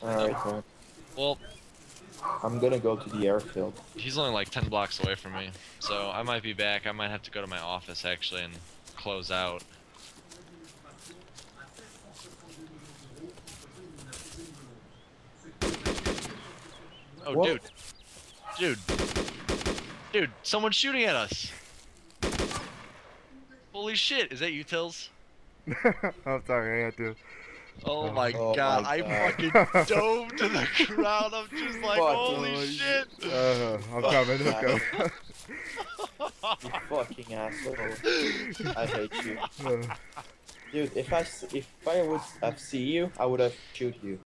Alright, man. Well, I'm gonna go to the airfield. he's only like 10 blocks away from me, so I might be back. I might have to go to my office actually and close out. Oh, What? dude, someone's shooting at us. Holy shit, is that you, Tills? I'm sorry, I had to. Oh my Oh god, my I God. fucking dove to the ground. I'm just like, Fucking holy shit. I'm coming, I'm coming. You fucking asshole. I hate you. Dude, if I would have see you, I would have shoot you.